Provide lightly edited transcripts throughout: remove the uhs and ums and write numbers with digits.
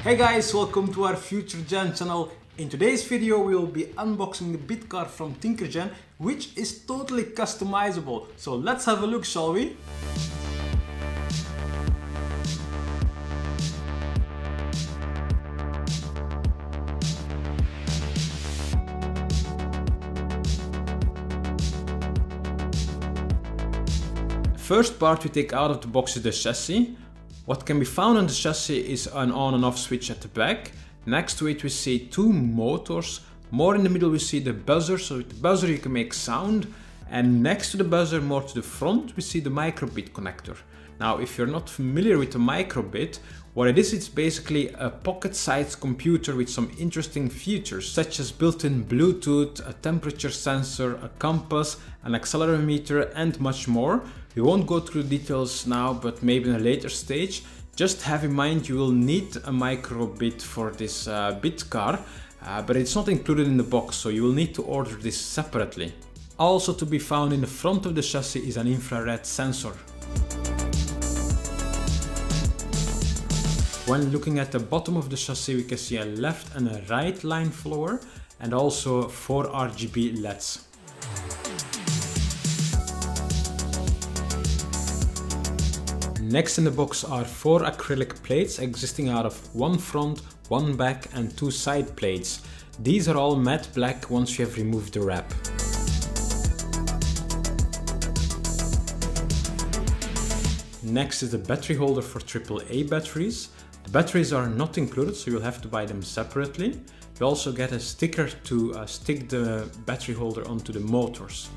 Hey guys, welcome to our Future Gen channel. In today's video we will be unboxing the BitCar from TinkerGen, which is totally customizable. So let's have a look, shall we? First part we take out of the box is the chassis. What can be found on the chassis is an on and off switch at the back. Next to it we see two motors. More in the middle we see the buzzer, so with the buzzer you can make sound. And next to the buzzer, more to the front, we see the microbit connector. Now if you're not familiar with the microbit, what it is, it's basically a pocket-sized computer with some interesting features such as built-in Bluetooth, a temperature sensor, a compass, an accelerometer and much more. We won't go through the details now, but maybe in a later stage. Just have in mind you will need a microbit for this BitCar, but it's not included in the box, so you will need to order this separately. Also to be found in the front of the chassis is an infrared sensor. When looking at the bottom of the chassis we can see a left and a right line follower and also 4 RGB LEDs. Next in the box are 4 acrylic plates existing out of one front, one back and 2 side plates. These are all matte black once you have removed the wrap. Next is the battery holder for AAA batteries. The batteries are not included, so you'll have to buy them separately. You also get a sticker to stick the battery holder onto the motors.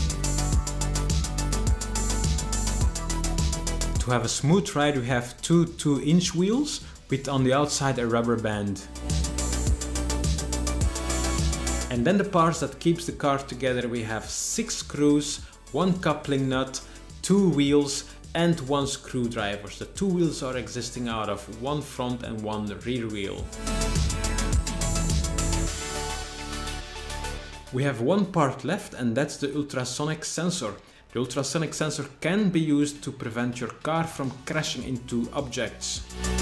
To have a smooth ride we have two 2-inch wheels with on the outside a rubber band. And then the parts that keeps the car together, we have 6 screws, 1 coupling nut, 2 wheels and 1 screwdriver. The 2 wheels are existing out of 1 front and 1 rear wheel. We have 1 part left and that's the ultrasonic sensor. The ultrasonic sensor can be used to prevent your car from crashing into objects.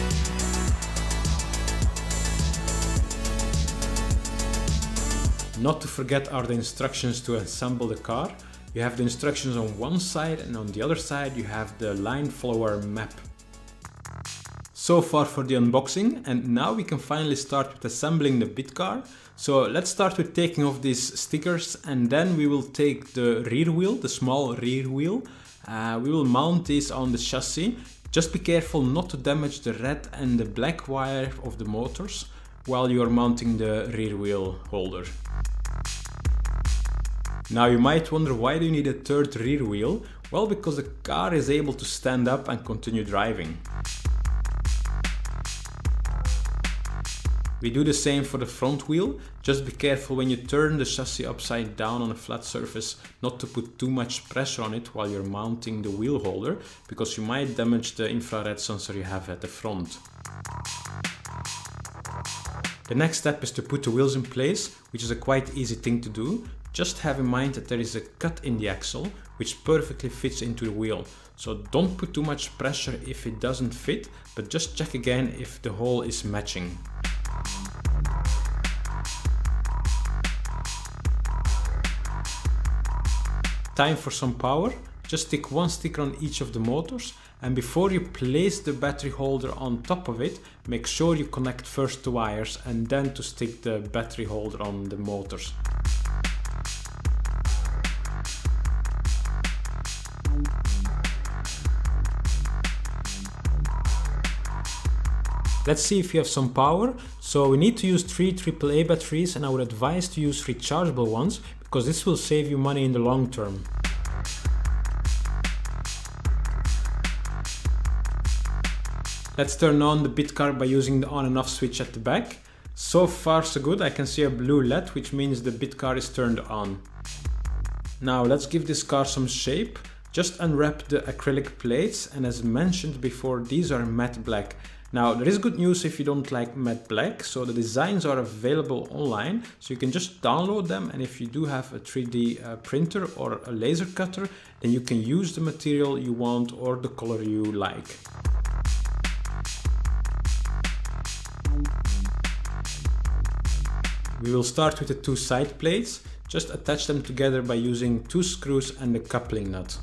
Not to forget are the instructions to assemble the car. You have the instructions on one side and on the other side you have the line follower map. So far for the unboxing, and now we can finally start with assembling the BitCar. So let's start with taking off these stickers and then we will take the rear wheel, the small rear wheel. We will mount this on the chassis. Just be careful not to damage the red and the black wire of the motors while you are mounting the rear wheel holder. Now you might wonder, why do you need a third rear wheel? Well, because the car is able to stand up and continue driving. We do the same for the front wheel. Just be careful when you turn the chassis upside down on a flat surface not to put too much pressure on it while you're mounting the wheel holder, because you might damage the infrared sensor you have at the front. The next step is to put the wheels in place, which is a quite easy thing to do. Just have in mind that there is a cut in the axle which perfectly fits into the wheel. So don't put too much pressure if it doesn't fit, but just check again if the hole is matching. Time for some power. Just stick 1 sticker on each of the motors, and before you place the battery holder on top of it, make sure you connect first the wires and then to stick the battery holder on the motors. Let's see if you have some power. So we need to use 3 AAA batteries, and I would advise to use rechargeable ones because this will save you money in the long term. Let's turn on the BitCar by using the on and off switch at the back. So far so good. I can see a blue LED, which means the BitCar is turned on. Now let's give this car some shape. Just unwrap the acrylic plates, and as mentioned before, these are matte black. Now there is good news if you don't like matte black, so the designs are available online, so you can just download them, and if you do have a 3D printer or a laser cutter, then you can use the material you want or the color you like. We will start with the two side plates. Just attach them together by using 2 screws and the coupling nut.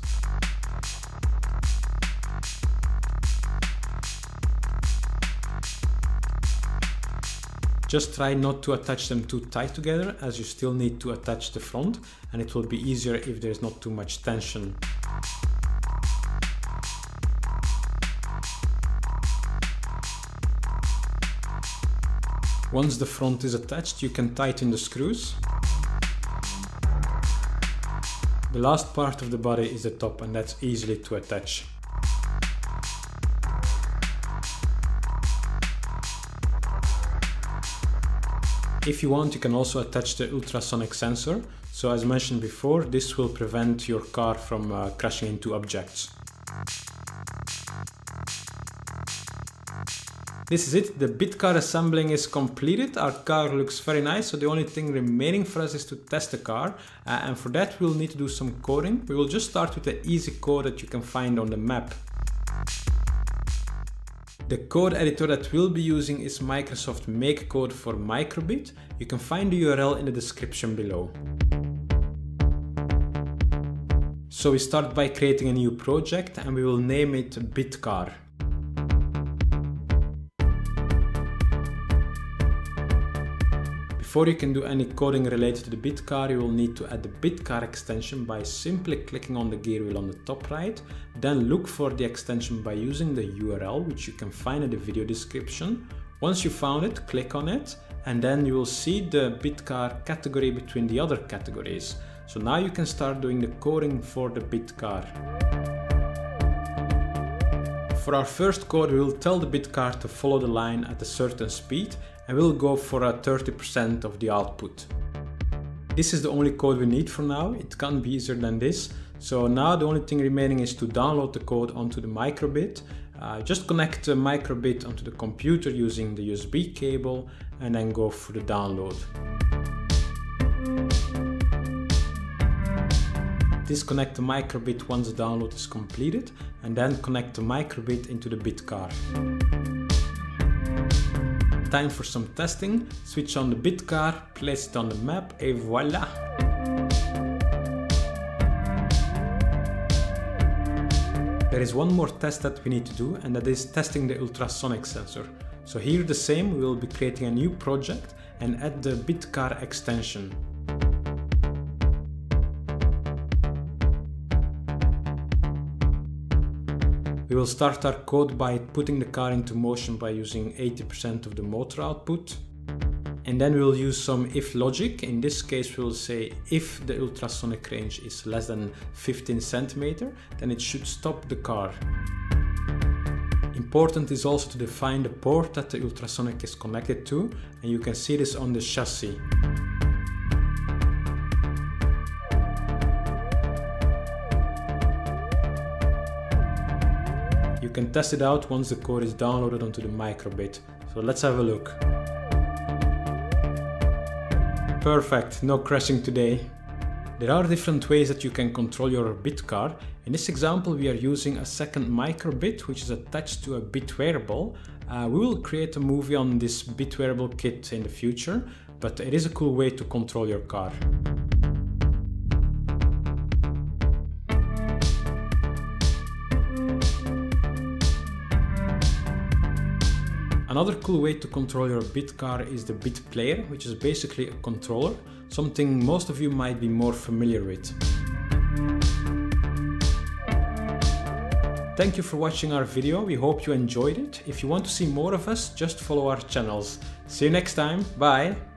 Just try not to attach them too tight together, as you still need to attach the front, and it will be easier if there's not too much tension. Once the front is attached, you can tighten the screws. The last part of the body is the top, and that's easily to attach. If you want, you can also attach the ultrasonic sensor. So as mentioned before, this will prevent your car from crashing into objects. This is it, the BitCar assembling is completed. Our car looks very nice, so the only thing remaining for us is to test the car. And for that we'll need to do some coding. We will just start with the easy code that you can find on the map. The code editor that we'll be using is Microsoft MakeCode for Microbit. You can find the URL in the description below. So we start by creating a new project and we will name it BitCar. Before you can do any coding related to the BitCar, you will need to add the BitCar extension by simply clicking on the gear wheel on the top right. Then look for the extension by using the URL, which you can find in the video description. Once you found it, click on it, and then you will see the BitCar category between the other categories. So now you can start doing the coding for the BitCar. For our first code, we will tell the BitCar to follow the line at a certain speed, and we'll go for a 30% of the output. This is the only code we need for now. It can't be easier than this. So now the only thing remaining is to download the code onto the microbit. Just connect the microbit onto the computer using the USB cable and then go for the download. Disconnect the microbit once the download is completed and then connect the microbit into the BitCar. Time for some testing. Switch on the BitCar, place it on the map, et voila! There is one more test that we need to do, and that is testing the ultrasonic sensor. So here the same, we will be creating a new project and add the BitCar extension. We will start our code by putting the car into motion by using 80% of the motor output. And then we will use some if logic. In this case we will say if the ultrasonic range is less than 15 centimeters, then it should stop the car. Important is also to define the port that the ultrasonic is connected to, and you can see this on the chassis. You can test it out once the code is downloaded onto the microbit. So let's have a look. Perfect, no crashing today. There are different ways that you can control your BitCar. In this example we are using a second microbit which is attached to a bit wearable. We will create a movie on this bit wearable kit in the future, but it is a cool way to control your car. Another cool way to control your BitCar is the Bit Player, which is basically a controller, something most of you might be more familiar with. Thank you for watching our video, we hope you enjoyed it. If you want to see more of us, just follow our channels. See you next time, bye!